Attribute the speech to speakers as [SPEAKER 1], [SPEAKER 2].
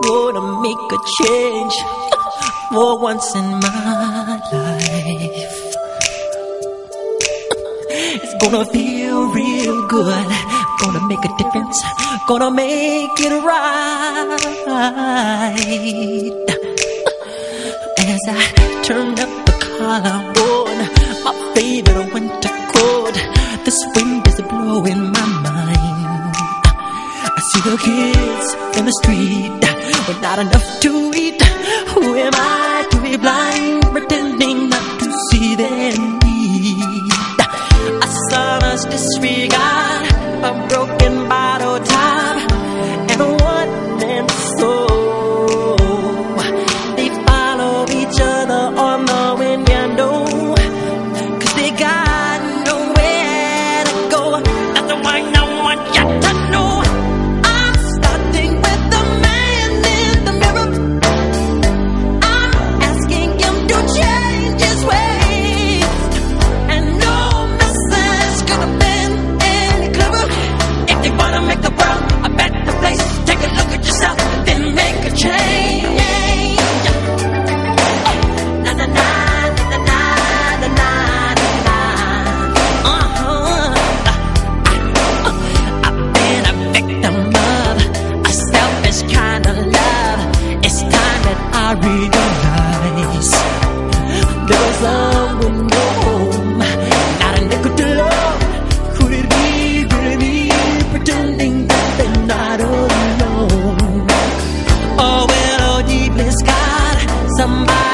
[SPEAKER 1] gonna make a change for once in my life. It's gonna feel real good, gonna make a difference, gonna make it right. As I turn up the collar on my favorite winter coat, this wind is blowing my mind. I see the kids in the street with not enough to eat. Who am I to be blind, pretending not to see their need? A son's disregard, a broken bottle top, and a one-man soul. They follow each other on the window, 'cause they got nowhere to go. That's the one I want you to know. I'm starting with the man in the mirror. I'm asking him to change his ways, and no message could have been any clearer. If you wanna make the world a better place, take a look at yourself, then make a change. Na na na na na na na na. I've been a victim of a selfish kind of love. It's time that I realize there was love with no home, not a nickel to love. Could it be really me pretending that they're not alone? Oh well, oh deep bless God, somebody